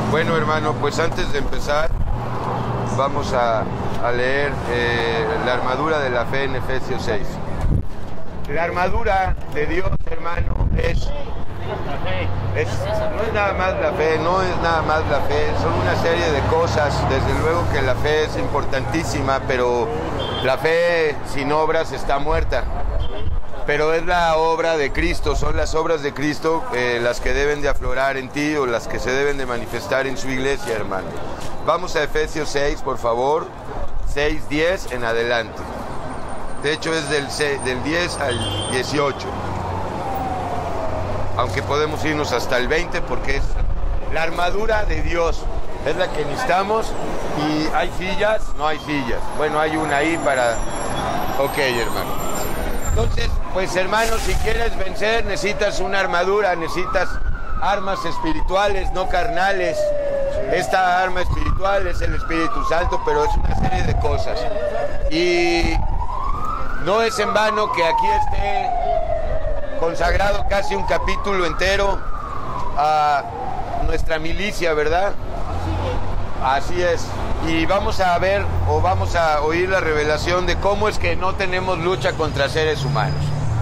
Bueno, hermano, pues antes de empezar vamos a leer la armadura de la fe en Efesios 6. La armadura de Dios, hermano, no es nada más la fe, no es nada más la fe, son una serie de cosas. Desde luego que la fe es importantísima, pero la fe sin obras está muerta. Pero es la obra de Cristo, son las obras de Cristo las que deben de aflorar en ti o las que se deben de manifestar en su iglesia, hermano. Vamos a Efesios 6, por favor, 6, 10 en adelante. De hecho es del 10 al 18. Aunque podemos irnos hasta el 20 porque es la armadura de Dios. Es la que necesitamos. ¿Y hay sillas? No hay sillas. Bueno, hay una ahí para... Ok, hermano. Entonces, pues hermano, si quieres vencer necesitas una armadura, necesitas armas espirituales, no carnales. Esta arma espiritual es el Espíritu Santo, pero es una serie de cosas. Y no es en vano que aquí esté consagrado casi un capítulo entero a nuestra milicia, ¿verdad? Así es. Y vamos a ver o vamos a oír la revelación de cómo es que no tenemos lucha contra seres humanos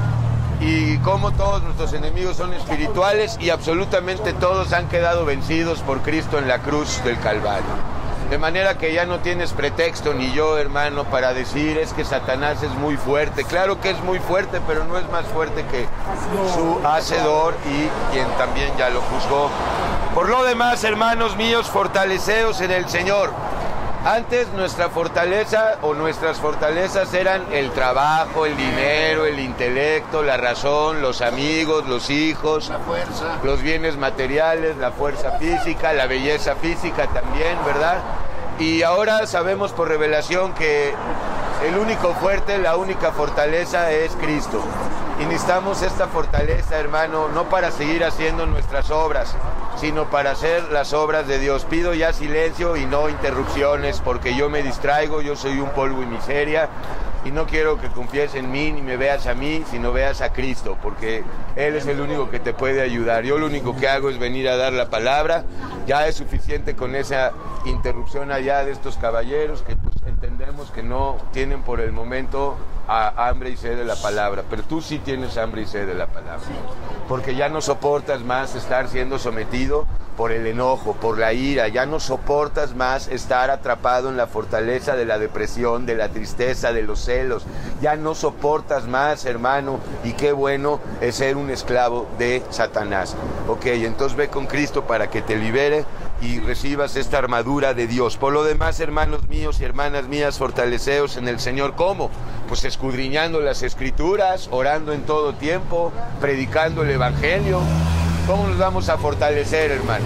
y cómo todos nuestros enemigos son espirituales y absolutamente todos han quedado vencidos por Cristo en la cruz del Calvario. De manera que ya no tienes pretexto ni yo, hermano, para decir es que Satanás es muy fuerte. Claro que es muy fuerte, pero no es más fuerte que su hacedor y quien también ya lo juzgó. Por lo demás, hermanos míos, fortaleceos en el Señor. Antes nuestra fortaleza o nuestras fortalezas eran el trabajo, el dinero, el intelecto, la razón, los amigos, los hijos, la fuerza, los bienes materiales, la fuerza física, la belleza física también, ¿verdad? Y ahora sabemos por revelación que el único fuerte, la única fortaleza es Cristo. Y necesitamos esta fortaleza, hermano, no para seguir haciendo nuestras obras, sino para hacer las obras de Dios. Pido ya silencio y no interrupciones, porque yo me distraigo, yo soy un polvo y miseria, y no quiero que confíes en mí ni me veas a mí, sino veas a Cristo, porque Él es el único que te puede ayudar. Yo lo único que hago es venir a dar la palabra. Ya es suficiente con esa interrupción allá de estos caballeros que pues entendemos que no tienen por el momento hambre y sed de la palabra, pero tú sí tienes hambre y sed de la palabra, porque ya no soportas más estar siendo sometido por el enojo, por la ira, ya no soportas más estar atrapado en la fortaleza de la depresión, de la tristeza, de los celos, ya no soportas más, hermano, y qué bueno es ser un esclavo de Satanás. Ok, entonces ve con Cristo para que te libere y recibas esta armadura de Dios. Por lo demás, hermanos míos y hermanas mías, fortaleceos en el Señor. ¿Cómo? Pues escudriñando las Escrituras, orando en todo tiempo, predicando el Evangelio. ¿Cómo nos vamos a fortalecer, hermano?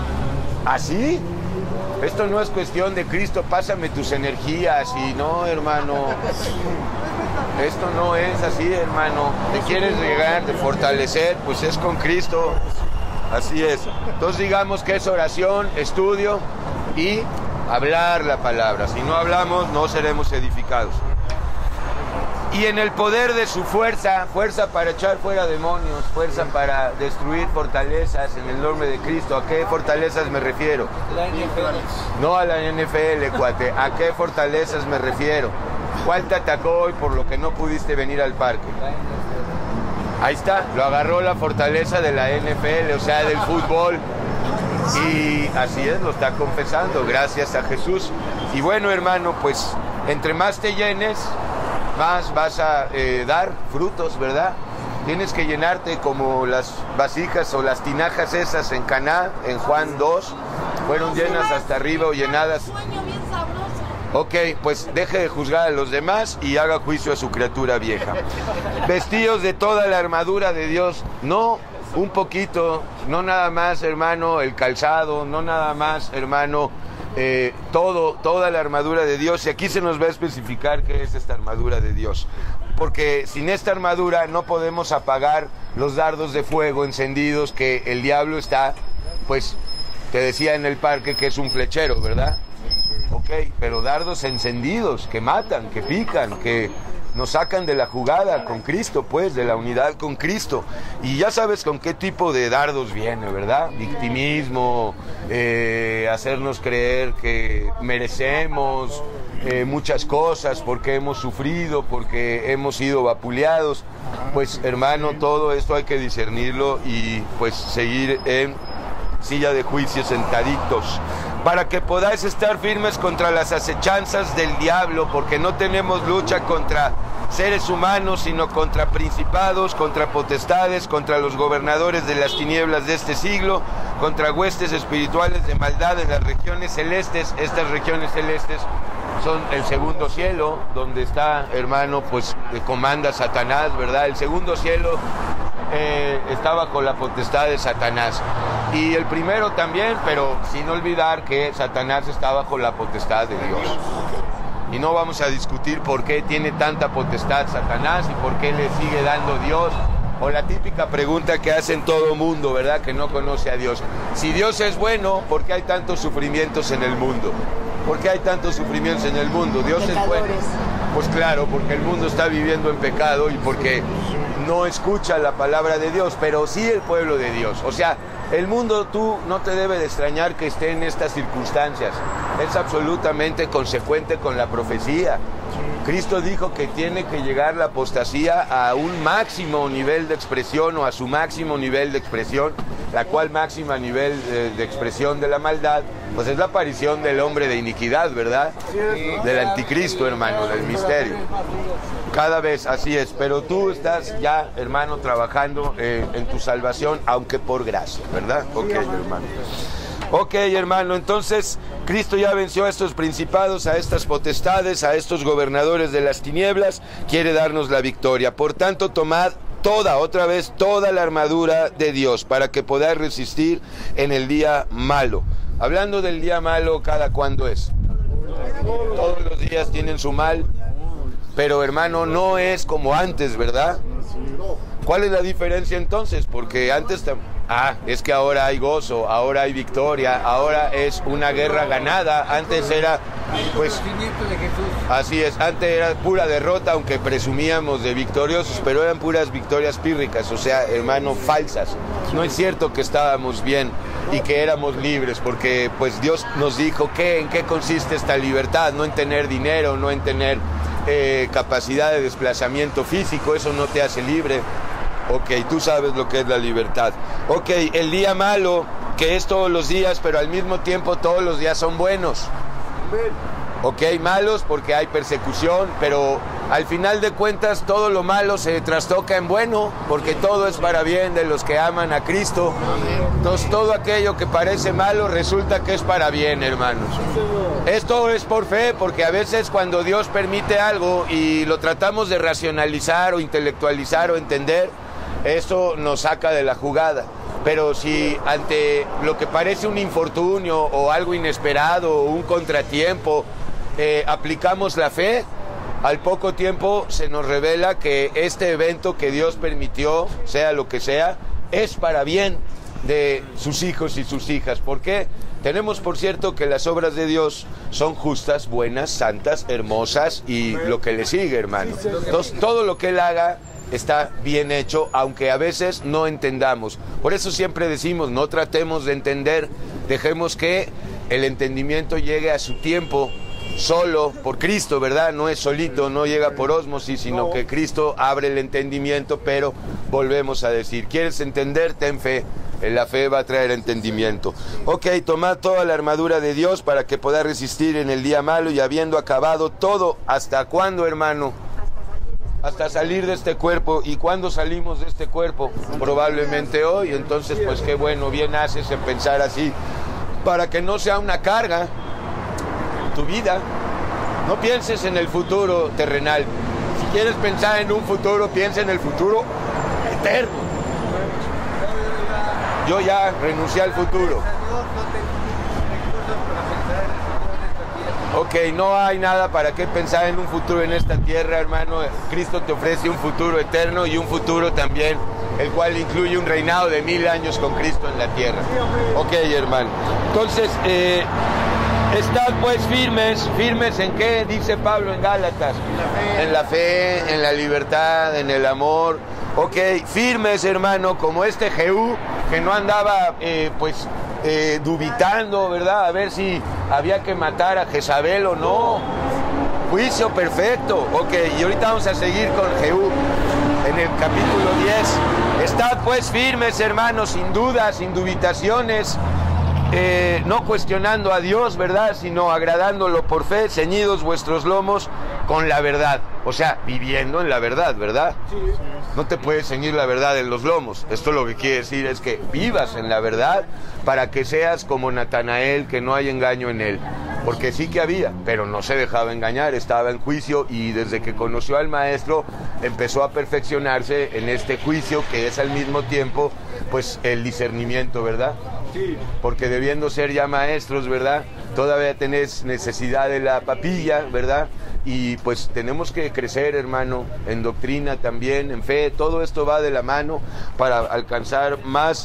¿Así? Esto no es cuestión de Cristo, pásame tus energías y no, hermano. Esto no es así, hermano. ¿Te quieres llegar, de fortalecer? Pues es con Cristo. Así es. Entonces digamos que es oración, estudio y hablar la palabra. Si no hablamos, no seremos edificados. Y en el poder de su fuerza, fuerza para echar fuera demonios, fuerza para destruir fortalezas en el nombre de Cristo. ¿A qué fortalezas me refiero? la NFL. No a la NFL, cuate. ¿A qué fortalezas me refiero? ¿Cuál te atacó hoy por lo que no pudiste venir al parque? Ahí está, lo agarró la fortaleza de la NFL, o sea, del fútbol. Y así es, lo está confesando, gracias a Jesús. Y bueno, hermano, pues entre más te llenes, más vas a dar frutos, ¿verdad? Tienes que llenarte como las vasijas o las tinajas esas en Caná, en Juan 2, fueron llenas hasta arriba o llenadas. Ok, pues deje de juzgar a los demás y haga juicio a su criatura vieja. Vestidos de toda la armadura de Dios, no un poquito, no nada más, hermano, el calzado, no nada más, hermano, toda la armadura de Dios. Y aquí se nos va a especificar qué es esta armadura de Dios. Porque sin esta armadura no podemos apagar los dardos de fuego encendidos que el diablo está, pues, te decía en el parque que es un flechero, ¿verdad? Ok, pero dardos encendidos, que matan, que pican, que nos sacan de la jugada con Cristo, pues, de la unidad con Cristo. Y ya sabes con qué tipo de dardos viene, ¿verdad? Victimismo, hacernos creer que merecemos muchas cosas porque hemos sufrido, porque hemos sido vapuleados. Pues hermano, todo esto hay que discernirlo y pues seguir en silla de juicio sentaditos, para que podáis estar firmes contra las acechanzas del diablo, porque no tenemos lucha contra seres humanos, sino contra principados, contra potestades, contra los gobernadores de las tinieblas de este siglo, contra huestes espirituales de maldad en las regiones celestes. Estas regiones celestes son el segundo cielo, donde está, hermano, pues comanda Satanás, ¿verdad? El segundo cielo está bajo la potestad de Satanás. Y el primero también, pero sin olvidar que Satanás está bajo la potestad de Dios. Y no vamos a discutir por qué tiene tanta potestad Satanás y por qué le sigue dando Dios. O la típica pregunta que hacen todo mundo, ¿verdad? Que no conoce a Dios. Si Dios es bueno, ¿por qué hay tantos sufrimientos en el mundo? ¿Por qué hay tantos sufrimientos en el mundo? Dios es bueno. Pues claro, porque el mundo está viviendo en pecado y porque no escucha la palabra de Dios, pero sí el pueblo de Dios. O sea, el mundo, tú no te debe de extrañar que esté en estas circunstancias. Es absolutamente consecuente con la profecía. Cristo dijo que tiene que llegar la apostasía a un máximo nivel de expresión o a su máximo nivel de expresión, la cual máxima nivel de expresión de la maldad, pues es la aparición del hombre de iniquidad, ¿verdad? Del anticristo, hermano, del misterio. Cada vez así es, pero tú estás ya, hermano, trabajando en tu salvación, aunque por gracia, ¿verdad? Ok, hermano. Ok, hermano, entonces Cristo ya venció a estos principados, a estas potestades, a estos gobernadores de las tinieblas, quiere darnos la victoria. Por tanto, tomad otra vez toda la armadura de Dios para que podáis resistir en el día malo. Hablando del día malo, ¿cada cuándo es? Todos los días tienen su mal, pero hermano, no es como antes, ¿verdad? ¿Cuál es la diferencia entonces? Porque antes... es que ahora hay gozo, ahora hay victoria, ahora es una guerra ganada. Antes era, pues, así es, antes era pura derrota, aunque presumíamos de victoriosos, pero eran puras victorias pírricas, o sea, hermano, falsas. No es cierto que estábamos bien y que éramos libres, porque pues Dios nos dijo que en qué consiste esta libertad, no en tener dinero, no en tener capacidad de desplazamiento físico, eso no te hace libre. Ok, tú sabes lo que es la libertad. Ok, el día malo, que es todos los días, pero al mismo tiempo todos los días son buenos. Ok, malos porque hay persecución, pero al final de cuentas todo lo malo se trastoca en bueno, porque todo es para bien de los que aman a Cristo. Entonces todo aquello que parece malo resulta que es para bien, hermanos. Esto es por fe, porque a veces cuando Dios permite algo y lo tratamos de racionalizar o intelectualizar o entender, eso nos saca de la jugada. Pero si ante lo que parece un infortunio o algo inesperado o un contratiempo aplicamos la fe, al poco tiempo se nos revela que este evento que Dios permitió, sea lo que sea, es para bien de sus hijos y sus hijas. ¿Por qué? Tenemos por cierto que las obras de Dios son justas, buenas, santas, hermosas y lo que le sigue, hermano. Entonces todo lo que Él haga está bien hecho, aunque a veces no entendamos. Por eso siempre decimos, no tratemos de entender, dejemos que el entendimiento llegue a su tiempo, solo por Cristo, ¿verdad? No es solito, no llega por ósmosis, sino que Cristo abre el entendimiento, pero volvemos a decir, ¿quieres entender? Ten fe. La fe va a traer entendimiento. Ok, tomad toda la armadura de Dios para que pueda resistir en el día malo y habiendo acabado todo, ¿hasta cuándo, hermano? Hasta salir de este cuerpo. ¿Y cuándo salimos de este cuerpo? Probablemente hoy. Entonces, pues qué bueno, bien haces en pensar así, para que no sea una carga tu vida. No pienses en el futuro terrenal. Si quieres pensar en un futuro, piensa en el futuro eterno. Yo ya renuncié al futuro. Ok, no hay nada para qué pensar en un futuro en esta tierra, hermano. Cristo te ofrece un futuro eterno y un futuro también, el cual incluye un reinado de 1000 años con Cristo en la tierra. Ok, hermano. Entonces, estad pues firmes. ¿Firmes en qué? Dice Pablo en Gálatas. En la fe, en la libertad, en el amor. Ok, firmes, hermano, como este Jehú que no andaba dubitando, ¿verdad? A ver si había que matar a Jezabel o no. Juicio perfecto. Ok, y ahorita vamos a seguir con Jehú en el capítulo 10. Estad pues firmes, hermanos, sin dudas, sin dubitaciones, no cuestionando a Dios, ¿verdad? Sino agradándolo por fe, ceñidos vuestros lomos con la verdad. O sea, viviendo en la verdad, ¿verdad? No te puedes ceñir la verdad en los lomos. Esto lo que quiere decir es que vivas en la verdad para que seas como Natanael, que no hay engaño en él. Porque sí que había, pero no se dejaba engañar, estaba en juicio y desde que conoció al maestro empezó a perfeccionarse en este juicio que es al mismo tiempo pues el discernimiento, ¿verdad? Sí. Porque debiendo ser ya maestros, ¿verdad? Todavía tenés necesidad de la papilla, ¿verdad? Y pues tenemos que crecer, hermano, en doctrina también, en fe. Todo esto va de la mano para alcanzar más,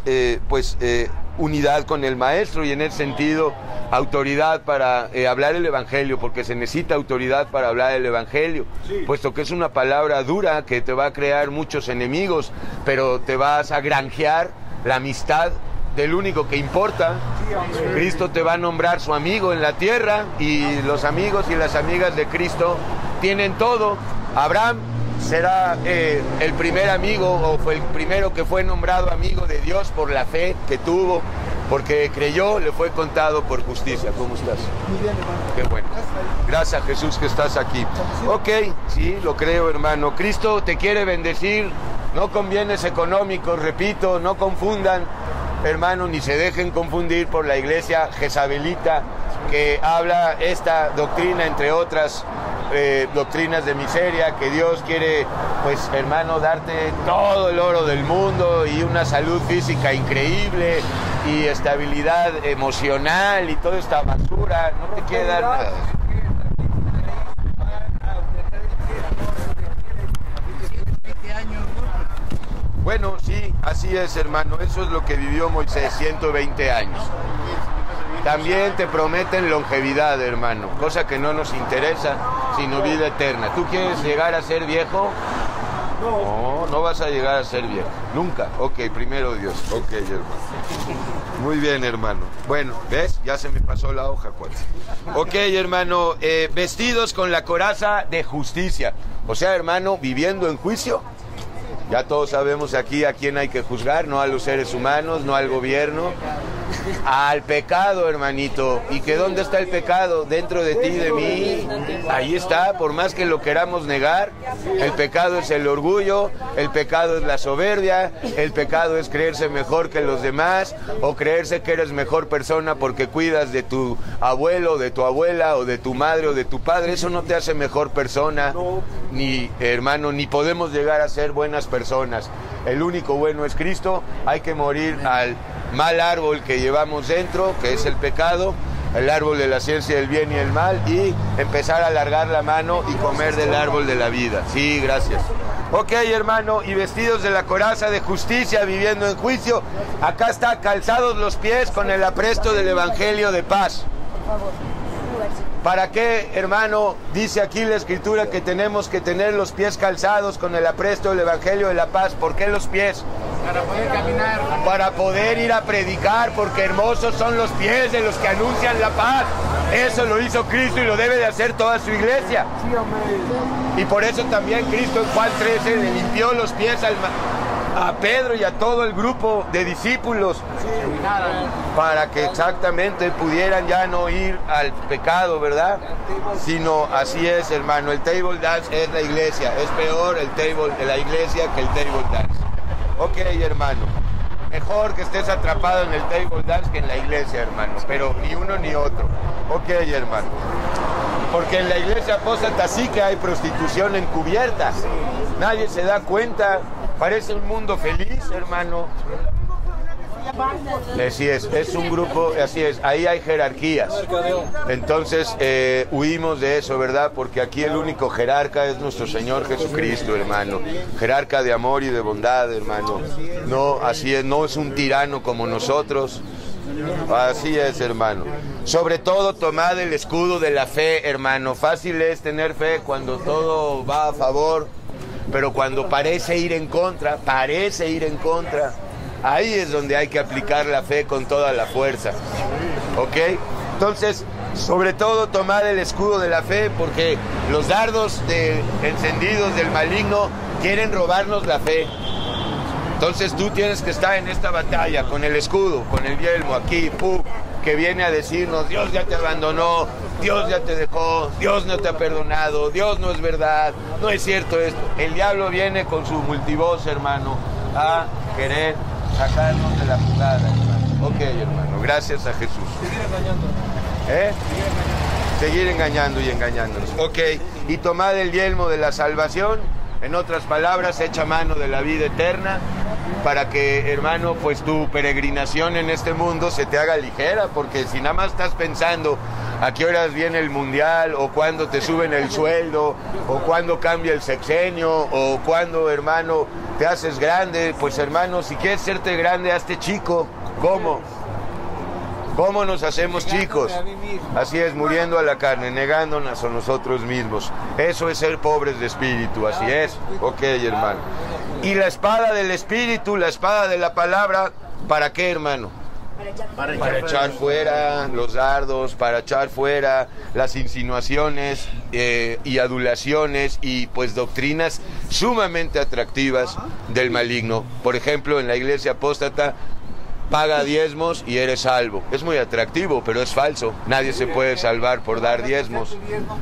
unidad con el maestro y en ese sentido autoridad para hablar el evangelio, porque se necesita autoridad para hablar el evangelio, puesto que es una palabra dura que te va a crear muchos enemigos, pero te vas a granjear la amistad del único que importa. Cristo te va a nombrar su amigo en la tierra y los amigos y las amigas de Cristo tienen todo. Abraham será el primer amigo, o fue el primero que fue nombrado amigo de Dios por la fe que tuvo, porque creyó, le fue contado por justicia. ¿Cómo estás? Muy bien, hermano. Qué bueno. Gracias, Jesús, que estás aquí. Ok, sí, lo creo, hermano. Cristo te quiere bendecir, no con bienes económicos, repito, no confundan, hermano, ni se dejen confundir por la iglesia jezabelita que habla esta doctrina, entre otras doctrinas de miseria, que Dios quiere, pues, hermano, darte todo el oro del mundo y una salud física increíble y estabilidad emocional y toda esta basura. No te quiere dar nada. Bueno, sí, así es, hermano. Eso es lo que vivió Moisés, 120 años. También te prometen longevidad, hermano, cosa que no nos interesa, sino vida eterna. ¿Tú quieres llegar a ser viejo? No, no vas a llegar a ser viejo, nunca. Ok, primero Dios. Ok, hermano. Muy bien, hermano. Bueno, ¿ves? Ya se me pasó la hoja, cuate. Ok, hermano, vestidos con la coraza de justicia. O sea, hermano, viviendo en juicio. Ya todos sabemos aquí a quién hay que juzgar, no a los seres humanos, no al gobierno, al pecado, hermanito. ¿Y que dónde está el pecado? Dentro de ti y de mí. Ahí está, por más que lo queramos negar. El pecado es el orgullo, el pecado es la soberbia, el pecado es creerse mejor que los demás, o creerse que eres mejor persona porque cuidas de tu abuelo, de tu abuela, o de tu madre, o de tu padre. Eso no te hace mejor persona, ni, hermano, ni podemos llegar a ser buenas personas. El único bueno es Cristo. Hay que morir al mal árbol que llevamos dentro, que es el pecado, el árbol de la ciencia del bien y el mal, y empezar a alargar la mano y comer del árbol de la vida. Sí, gracias. Ok, hermano, y vestidos de la coraza de justicia, viviendo en juicio. Acá está, calzados los pies con el apresto del evangelio de paz. ¿Para qué, hermano? Dice aquí la Escritura que tenemos que tener los pies calzados con el apresto del Evangelio de la Paz. ¿Por qué los pies? Para poder caminar. Para poder ir a predicar, porque hermosos son los pies de los que anuncian la paz. Eso lo hizo Cristo y lo debe de hacer toda su iglesia. Sí, hombre. Y por eso también Cristo en Juan 13 le limpió los pies a Pedro y a todo el grupo de discípulos, para que exactamente pudieran ya no ir al pecado, ¿verdad? Sino así es, hermano, el table dance es la iglesia, es peor el table de la iglesia que el table dance. Ok, hermano, mejor que estés atrapado en el table dance que en la iglesia, hermano, pero ni uno ni otro. Ok, hermano, porque en la iglesia apóstata sí que hay prostitución encubierta, nadie se da cuenta. Parece un mundo feliz, hermano. Así es un grupo, así es, ahí hay jerarquías. Entonces huimos de eso, ¿verdad? Porque aquí el único jerarca es nuestro Señor Jesucristo, hermano. Jerarca de amor y de bondad, hermano. No, así es, no es un tirano como nosotros. Así es, hermano. Sobre todo tomad el escudo de la fe, hermano. Fácil es tener fe cuando todo va a favor, pero cuando parece ir en contra, Ahí es donde hay que aplicar la fe con toda la fuerza. ¿Ok? Entonces, sobre todo tomad el escudo de la fe, porque los dardos encendidos del maligno quieren robarnos la fe. Entonces tú tienes que estar en esta batalla con el escudo, con el yelmo aquí, que viene a decirnos: Dios ya te abandonó, Dios ya te dejó, Dios no te ha perdonado, Dios no es verdad, no es cierto esto. El diablo viene con su multivoz, hermano, a querer sacarnos de la jugada, hermano. Ok, hermano, gracias a Jesús. Seguir engañando. Seguir engañando y engañándonos. Ok, y tomad el yelmo de la salvación, en otras palabras, echa mano de la vida eterna, para que, hermano, pues tu peregrinación en este mundo se te haga ligera, porque si nada más estás pensando a qué horas viene el mundial, o cuándo te suben el sueldo, o cuándo cambia el sexenio, o cuándo, hermano, te haces grande, pues, hermano, si quieres serte grande, hazte chico. ¿Cómo? ¿Cómo nos hacemos chicos? Así es, muriendo a la carne, negándonos a nosotros mismos. Eso es ser pobres de espíritu, así es. Ok, hermano. Y la espada del espíritu, la espada de la palabra, ¿para qué, hermano? Para echar fuera los dardos, para echar fuera las insinuaciones y adulaciones y pues doctrinas sumamente atractivas del maligno. Por ejemplo, en la iglesia apóstata, paga diezmos y eres salvo. Es muy atractivo, pero es falso. Nadie se puede salvar por dar diezmos.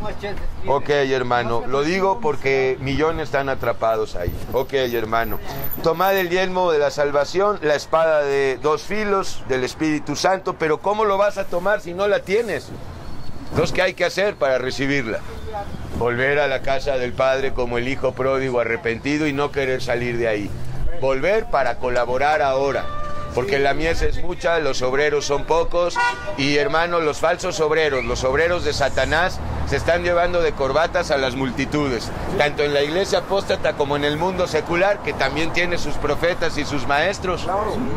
Ok, hermano, lo digo porque millones están atrapados ahí. Ok, hermano. Tomad el yelmo de la salvación, la espada de dos filos del Espíritu Santo, pero ¿cómo lo vas a tomar si no la tienes? Entonces, ¿qué hay que hacer para recibirla? Volver a la casa del Padre como el hijo pródigo arrepentido y no querer salir de ahí. Volver para colaborar ahora. Porque la mies es mucha, los obreros son pocos y, hermano, los falsos obreros, los obreros de Satanás, se están llevando de corbatas a las multitudes, tanto en la iglesia apóstata como en el mundo secular, que también tiene sus profetas y sus maestros.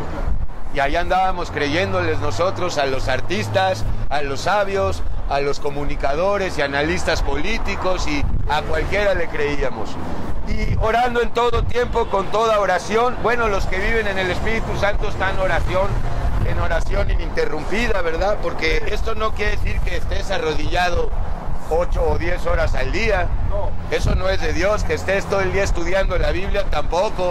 Y ahí andábamos creyéndoles nosotros a los artistas, a los sabios, a los comunicadores y analistas políticos, y a cualquiera le creíamos. Y orando en todo tiempo, con toda oración. Bueno, los que viven en el Espíritu Santo están en oración ininterrumpida, ¿verdad? Porque esto no quiere decir que estés arrodillado 8 o 10 horas al día. Eso no es de Dios. Que estés todo el día estudiando la Biblia, tampoco.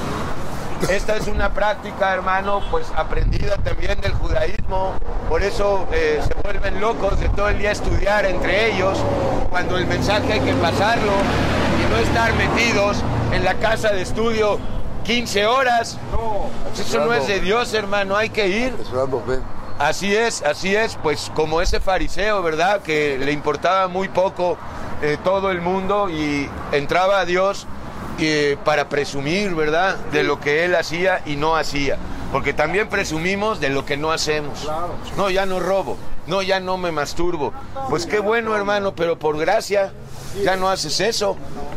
Esta es una práctica, hermano, pues aprendida también del judaísmo. Por eso se vuelven locos de todo el día estudiar entre ellos, cuando el mensaje hay que pasarlo y no estar metidos en la casa de estudio 15 horas. Eso no es de Dios, hermano, hay que ir. Así es, pues como ese fariseo, ¿verdad? Que le importaba muy poco todo el mundo y entraba a Dios para presumir, ¿verdad?, de lo que él hacía y no hacía, porque también presumimos de lo que no hacemos. No, ya no robo, no, ya no me masturbo. Pues qué bueno, hermano, pero por gracia ya no haces eso.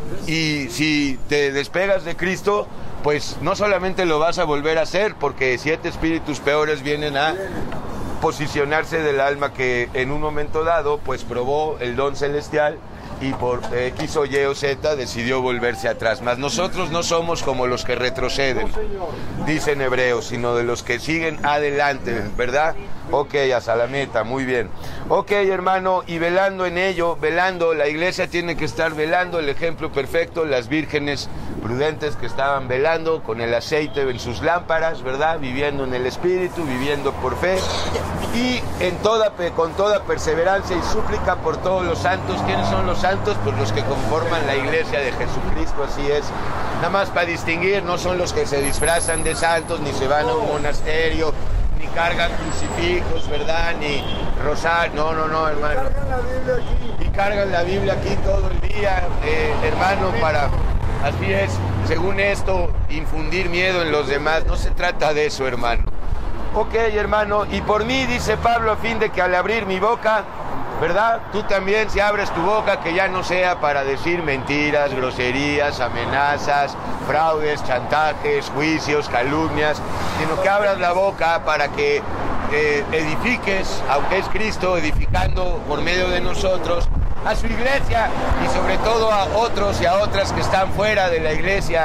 Y si te despegas de Cristo, pues no solamente lo vas a volver a hacer, porque 7 espíritus peores vienen a posicionarse del alma que en un momento dado pues probó el don celestial y por X o Y o Z decidió volverse atrás. Mas nosotros no somos como los que retroceden, dicen Hebreos, sino de los que siguen adelante, ¿verdad? Ok, hasta la meta, muy bien. Ok, hermano, y velando en ello, velando, la iglesia tiene que estar velando, el ejemplo perfecto, las vírgenes prudentes que estaban velando con el aceite en sus lámparas, ¿verdad? Viviendo en el Espíritu, viviendo por fe, y con toda perseverancia y súplica por todos los santos. ¿Quiénes son los santos? Pues los que conforman la iglesia de Jesucristo, así es. Nada más para distinguir, no son los que se disfrazan de santos, ni se van a un monasterio, ni cargan crucifijos, ¿verdad? Ni rosario, no, hermano. Y cargan la Biblia aquí todo el día, hermano, para, así es, según esto, infundir miedo en los demás. No se trata de eso, hermano. Ok, hermano, y por mí, dice Pablo, a fin de que al abrir mi boca, ¿verdad?, tú también, si abres tu boca, que ya no sea para decir mentiras, groserías, amenazas, fraudes, chantajes, juicios, calumnias, sino que abras la boca para que edifiques, aunque es Cristo edificando por medio de nosotros, a su iglesia y sobre todo a otros y a otras que están fuera de la iglesia,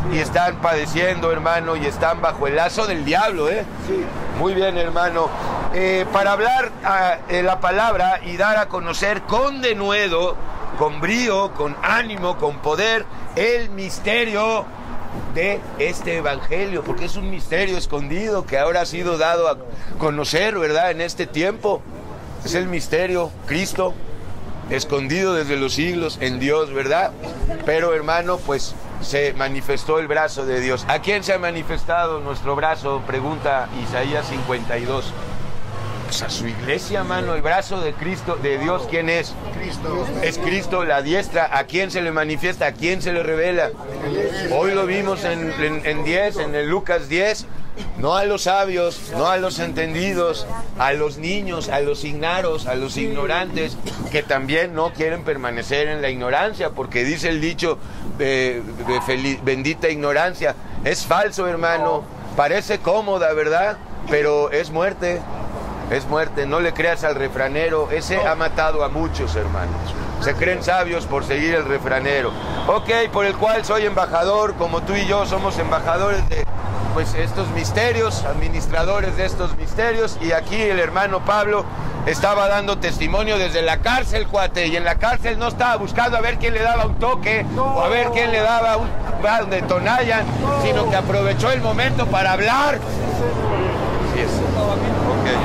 y están padeciendo, hermano, y están bajo el lazo del diablo, ¿eh? Sí. Muy bien, hermano. Para hablar la palabra y dar a conocer con denuedo, con brío, con ánimo, con poder, el misterio de este evangelio, porque es un misterio escondido que ahora ha sido dado a conocer, ¿verdad?, en este tiempo. Es el misterio, Cristo, escondido desde los siglos en Dios, ¿verdad? Pero, hermano, pues se manifestó el brazo de Dios. ¿A quién se ha manifestado nuestro brazo? Pregunta Isaías 52. Pues a su iglesia, mano. El brazo de Cristo, de Dios, ¿quién es? Cristo. Es Cristo, la diestra. ¿A quién se le manifiesta? ¿A quién se le revela? Hoy lo vimos en 10, en el Lucas 10. No a los sabios, no a los entendidos, a los niños, a los ignaros, a los ignorantes, que también no quieren permanecer en la ignorancia, porque dice el dicho, bendita ignorancia. Es falso, hermano. Parece cómoda, ¿verdad? Pero es muerte. Es muerte, no le creas al refranero. Ese ha matado a muchos, hermanos. Se creen sabios por seguir el refranero. Ok, por el cual soy embajador, como tú y yo somos embajadores de pues estos misterios, administradores de estos misterios. Y aquí el hermano Pablo estaba dando testimonio desde la cárcel, cuate. Y en la cárcel no estaba buscando a ver quién le daba un toque o a ver quién le daba un de Tonayan, sino que aprovechó el momento para hablar. Sí, es. Okay.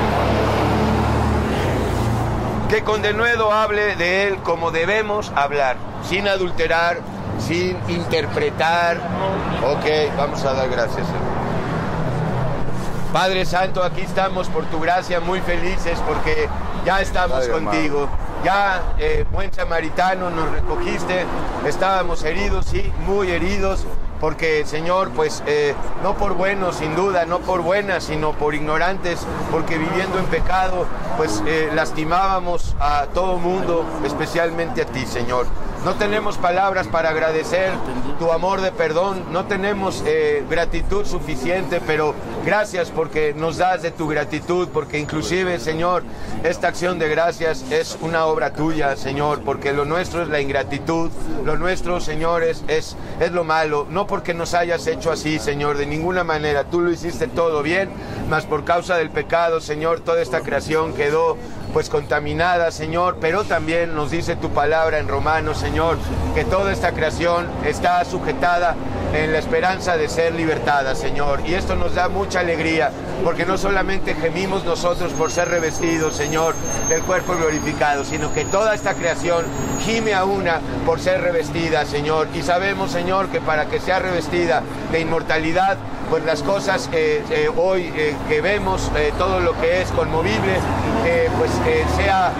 Que con denuedo hable de él como debemos hablar, sin adulterar, sin interpretar. Ok, vamos a dar gracias, hermano. Padre Santo, aquí estamos por tu gracia, muy felices porque ya estamos Padre, contigo. Hermano. Ya, buen samaritano, nos recogiste. Estábamos heridos, sí, muy heridos. Porque, Señor, pues no por buenos, sin duda, no por buenas, sino por ignorantes, porque viviendo en pecado, pues lastimábamos a todo mundo, especialmente a ti, Señor. No tenemos palabras para agradecer tu amor de perdón, no tenemos gratitud suficiente, pero gracias porque nos das de tu gratitud, porque inclusive, Señor, esta acción de gracias es una obra tuya, Señor, porque lo nuestro es la ingratitud, lo nuestro, Señor, es lo malo, no porque nos hayas hecho así, Señor, de ninguna manera, tú lo hiciste todo bien, mas por causa del pecado, Señor, toda esta creación quedó pues contaminada, Señor, pero también nos dice tu palabra en Romanos, Señor, que toda esta creación está sujetada en la esperanza de ser libertada, Señor, y esto nos da mucha alegría, porque no solamente gemimos nosotros por ser revestidos, Señor, del cuerpo glorificado, sino que toda esta creación gime a una por ser revestida, Señor, y sabemos, Señor, que para que sea revestida de inmortalidad, pues las cosas hoy que vemos, todo lo que es conmovible, pues sea,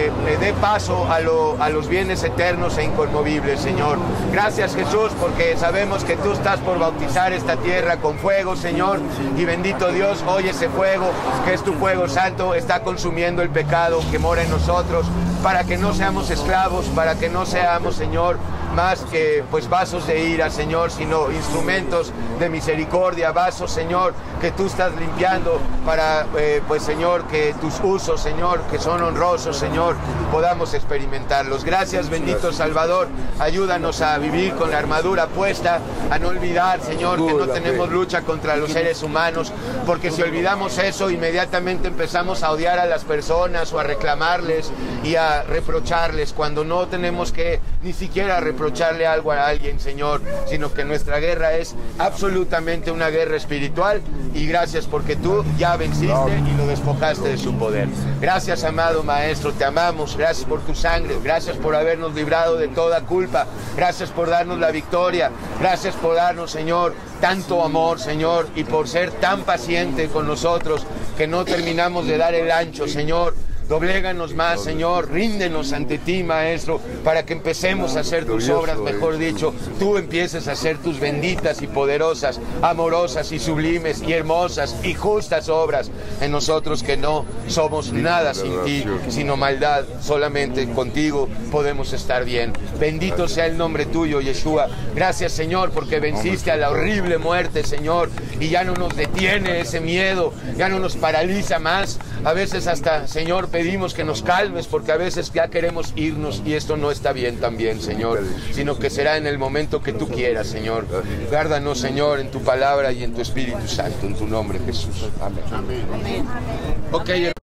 dé paso a los bienes eternos e inconmovibles, Señor. Gracias, Jesús, porque sabemos que tú estás por bautizar esta tierra con fuego, Señor, y bendito Dios, hoy ese fuego, que es tu fuego santo, está consumiendo el pecado que mora en nosotros, para que no seamos esclavos, para que no seamos, Señor, más que pues vasos de ira, Señor, sino instrumentos de misericordia, vasos, Señor, que tú estás limpiando para, pues, Señor, que tus usos, Señor, que son honrosos, Señor, podamos experimentarlos. Gracias, bendito Salvador, ayúdanos a vivir con la armadura puesta, a no olvidar, Señor, que no tenemos lucha contra los seres humanos, porque si olvidamos eso, inmediatamente empezamos a odiar a las personas o a reclamarles y a reprocharles, cuando no tenemos que ni siquiera reprocharle algo a alguien, Señor, sino que nuestra guerra es absolutamente una guerra espiritual, y gracias porque tú ya venciste y lo despojaste de su poder. Gracias, amado Maestro, te amamos, gracias por tu sangre, gracias por habernos librado de toda culpa, gracias por darnos la victoria, gracias por darnos, Señor, tanto amor, Señor, y por ser tan paciente con nosotros que no terminamos de dar el ancho, Señor. Dobléganos más, Señor, ríndenos ante ti, Maestro, para que empecemos a hacer tus obras, mejor dicho, tú empieces a hacer tus benditas y poderosas, amorosas y sublimes y hermosas y justas obras en nosotros, que no somos nada sin ti, sino maldad. Solamente contigo podemos estar bien. Bendito sea el nombre tuyo, Yeshua. Gracias, Señor, porque venciste a la horrible muerte, Señor, y ya no nos detiene ese miedo, ya no nos paraliza más A veces hasta, Señor, pedimos que nos calmes porque a veces ya queremos irnos y esto no está bien también, Señor, sino que será en el momento que tú quieras, Señor. Guárdanos, Señor, en tu palabra y en tu Espíritu Santo, en tu nombre, Jesús. Amén. Ok.